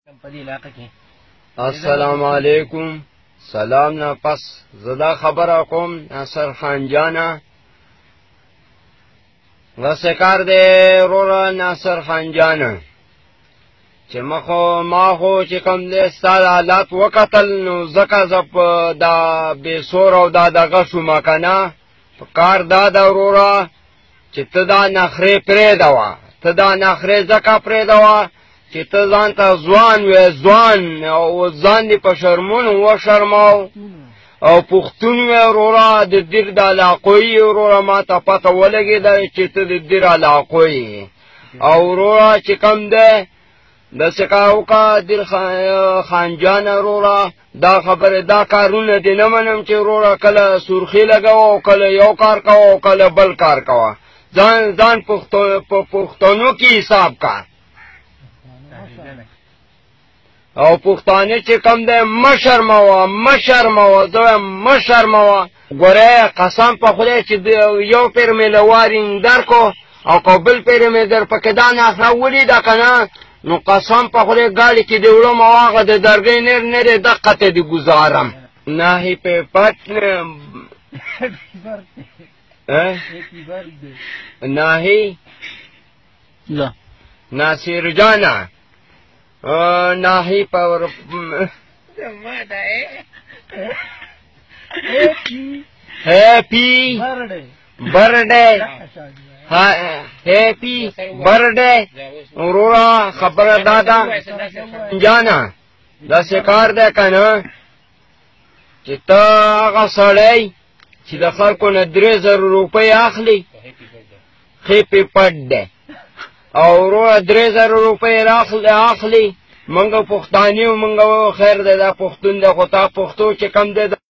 السلام علیکم. سلام نه پس زدا خبره کوم ناصر خان جانا وسکار دې رورا ناصر خان جانا چې ما خو چې کوم دې ستاسو حالات وکتل نو زکه زپ دا بے سور او دا دغه شو مکنه کار دا د رورا چې ته دا نخره پرې دوا ته دا نخره زکه پرې دوا چې ته ځان ته ځوان وې ځوان او ځان دې په شرمون و شرماو او پښتون وې رورا د دیر د علاقوي رورا ما ته پته ولګېده چې ته د دیر علاقوي او رورا چې کم ده د سکاوکا دیر خان جان رورا دا خبره دا کارونه دې نه منم چې رورا کله سرخی لګاو کله یو کار کوو کله بل کار کوه ځان پښتونو کې حساب کا او پښتانه چې کم ده مشرموه زه مشرموه ګوره قسم په خدای چې یو پیر مې له وارینګ درکو او که بل پیر مې در پکې دا نخره ولیده که نه نو قسم په خدای ګاډي کې دې وړم او هغه د درګۍ نرې دقه ته دې ګزارم ناهی په پټ ناهی ناصر جانا ناهی پر ہیپی برڈے ہیپی برڈے رورا خبر دادا جانا دا سکار دے کنا چې تا هغه سړی چې د خلکو نه 3000 روپۍ اخلي هیپی برډے او رو 3000 روپۍ اخلي منګه پښتانه منګه خیر ده دا پښتون ده خو تا پښتو چې کم ده